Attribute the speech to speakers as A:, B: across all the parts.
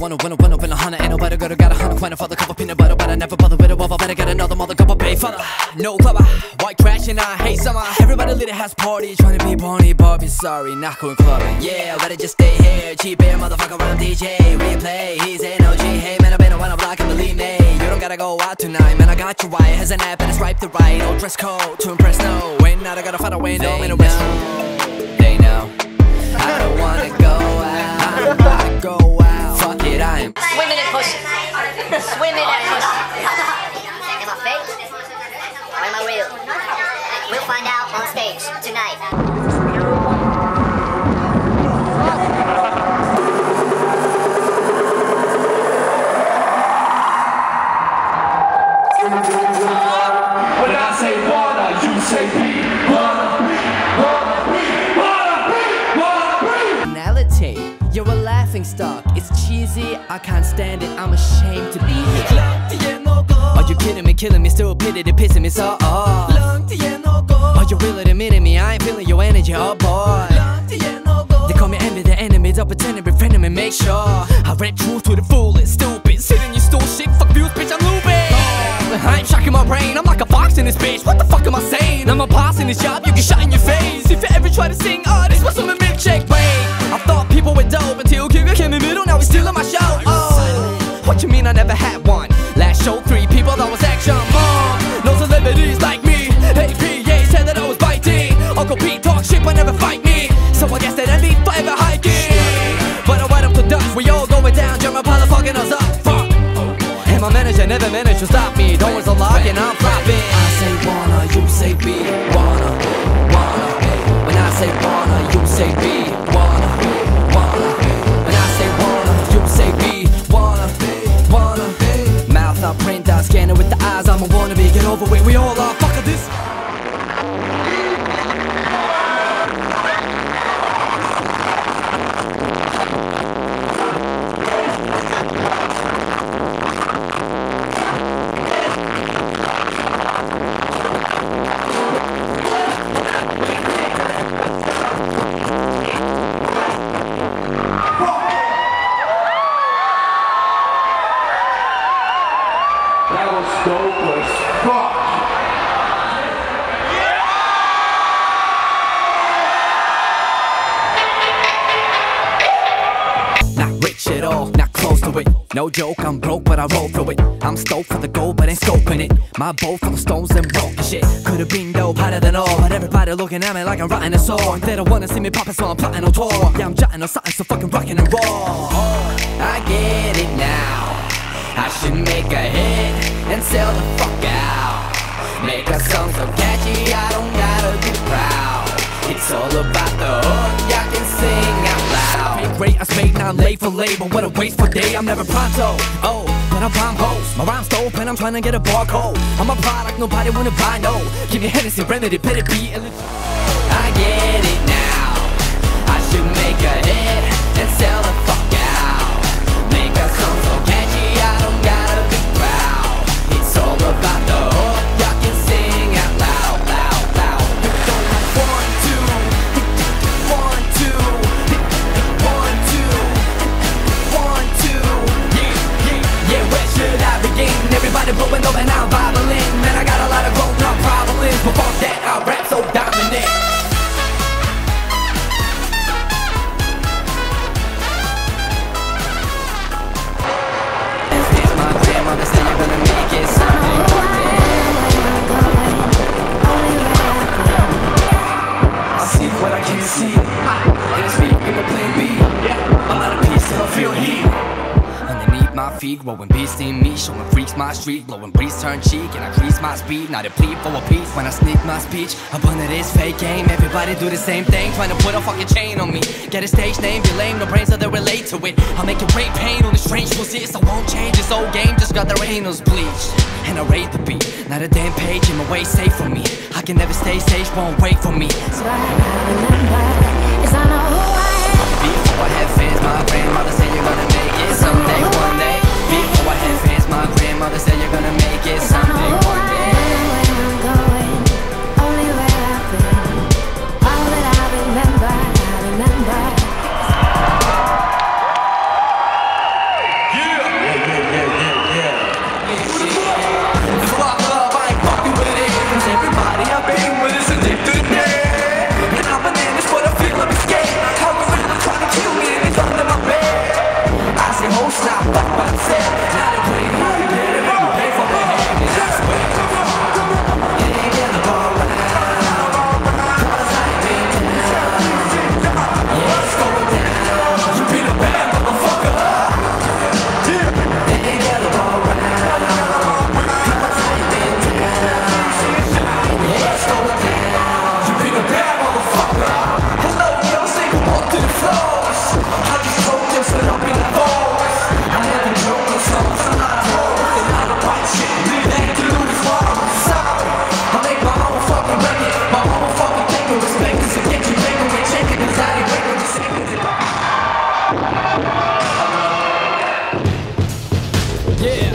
A: wanna win a hundred. Ain't nobody got a hundred coin for the cup of peanut butter, but I never bother with it. Well, I better get another mother cup of pay for the no cover. White trash and I hate summer. Everybody lit has party, trying to be Bonnie Barbie. Sorry, not going clubbing. Yeah, better just stay here. Cheap air motherfucker, I'm DJ. Replay, he's NOG. Hey man, I've been around a block and believe me, you don't gotta go out tonight. Man, I got you right. Has an app and it's right to right. No dress code to impress, no. Ain't not I gotta find a window in a restroom. They know I don't wanna go out. I don't wanna go out. Fuck it, I am
B: swimming in pussy. Swimming in pussy.
C: Am I fake? Or am I real? We'll find out on stage tonight.
D: When I say wanna, you say be.
A: Personality, you're a laughing stock. It's cheesy, I can't stand it. I'm ashamed to be here. Are you kidding me, killing me, still pity, they pissing me so off. Are you really admitting me? I ain't feeling your energy, oh boy. They call me envy, the enemy, don't pretend to be friendly me, make sure I read truth to the fullest, stupid. Sitting you stole shit, fuck views, bitch, I'm looping. I ain't shocking my brain, I'm like a fox in this bitch. What the fuck am I saying? I'm a boss in this job, you get shot in your face. If you ever try to sing, oh, this was on a milkshake break. I thought people were dope until Cougar came in the middle, now he's still on my show. Oh, what you mean I never had one? Last show, 3 people, that was action. No celebrities like me. Hey, PA said that I was biting. Uncle Pete talk shit but never fight me. So I guess that I need forever hiking. But I write up to dust, we all going down. German pilot fucking us up, fuck. And my manager never managed to stop me. Doors are locked and I'm flopping. I say wanna, you say be. Wanna. When I say wanna, you say be. Wanna. When I say wanna, you say be. Wanna. Mouth out, print out, scanning with the eyes. I'm a wannabe, get over it, we all are. Fuck this.
D: That was dope as fuck.
A: Not rich at all, not close to it. No joke, I'm broke, but I roll through it. I'm stoked for the gold, but ain't scoping it. My boat full of stones and broken shit. Could've been dope, hotter than all. But everybody looking at me like I'm rotting a sore. They don't wanna see me poppin', so I'm plotting on tour. Yeah, I'm jotting on something, so fucking rockin' and roll. I get it now. I should make a hit and sell the fuck out. Make a song so catchy, I don't gotta be proud. It's all about the hook, I can sing out loud. Great, I spade, now I'm late for labor. What a wasteful day, I'm never pronto. Oh, but I'm prime host. My rhyme's dope and I'm trying to get a barcode. I'm a product nobody wanna buy, no. Give me Hennessy, remedy, better be. I get it now. I should make a hit and sell the fuck out. Make a song so catchy, I don't gotta be proud. It's all about the hook, I can sing out loud, loud, loud. You don't have 1, 2, 1, 2, 1, 2, 1, 2. Yeah, where should I begin? Everybody blowing up and I'm violin. Man, I got a lot of grown up problems, but fuck that, I rap so dominant. Feet, growing beast in me, showing freaks my street, blowing breeze turn cheek, and I crease my speed. Now they plead for a piece when I sneak my speech up under this fake game. Everybody do the same thing, trying to put a fucking chain on me. Get a stage name, be lame, no brains so they relate to it. I'll make it great pain on the strange pussy, so I won't change this old game. Just got their anals bleached, and I rate the beat. Not a damn page in my way, safe from me. I can never stay safe, won't wait for me. So
E: what I remember is I know who I am.
A: Before I had fans, my grandmother said you're gonna make it someday, one day. Before I had fans, my grandmother said you're gonna make it someday, one day.
E: Where I'm going, only where I've been. All that I remember, I remember.
A: shit. Leave that to lose what I'm sorry. I make my own fucking record, my own fucking thing to respect this and get you making and shaking cause I ain't waiting to say it. Yeah.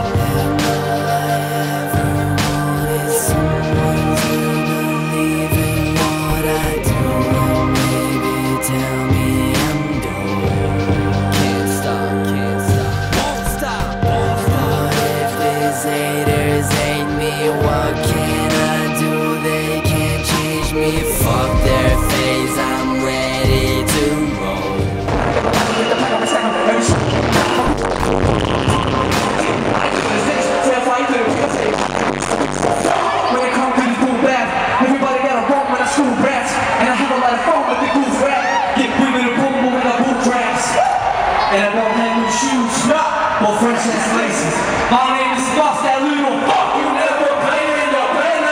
A: My name is Boss that little fuck you never play in the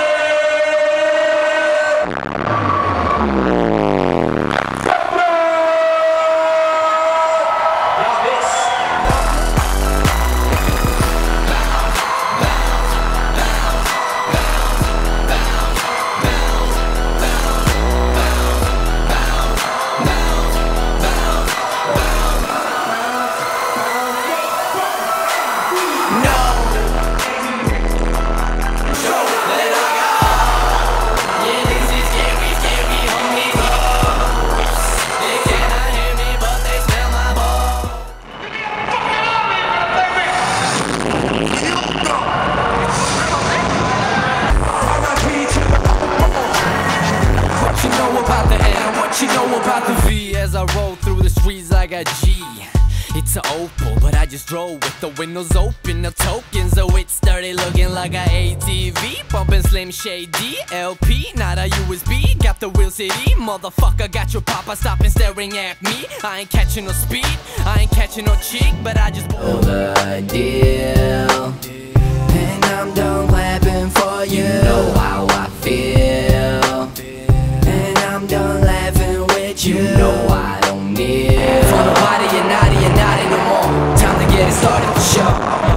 A: you know about the V as I roll through the streets I got G. It's a Opal, but I just drove with the windows open, no tokens, so it started looking like a ATV. Pumping Slim Shady, LP, not a USB. Got the real city, motherfucker, got your papa stopping staring at me. I ain't catching no speed, I ain't catching no chick, but I just know the deal. And I'm done clapping for you. You know how I feel. And I'm done laughing with you. You know I don't need for nobody, you're naughty no more. Time to get it started for sure.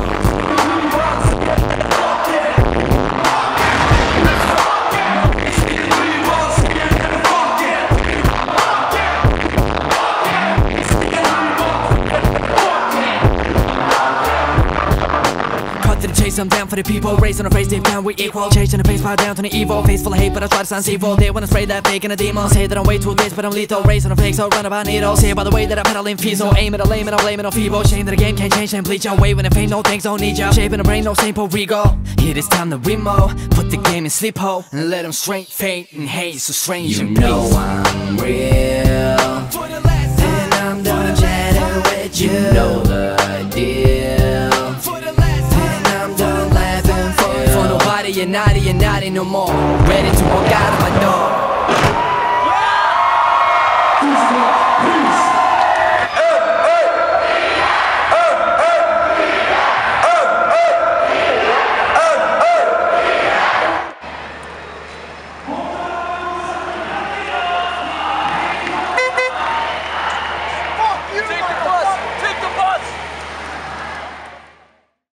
A: I'm down for the people, raised on the face, deep down we equal. Chasing the pace, power down to the evil. Face full of hate, but I try to sound evil. They wanna spray that fake and a demon. Say that I'm way too late, but I'm lethal. Raising the fake, so run about needles. Say by the way that I pedal in feeble. Aim at a lame and I'm blaming on feeble. Shame that the game can't change and bleach. I'm waving the pain, no thanks, don't need ya. Shaping the brain, no simple regal. It is time to remo. Put the game in sleep hole and let them straight fade and hate. So strange, you know I'm real. And I'm done chatting with you. You know the deal. You're naughty no more. Ready to walk out of my door.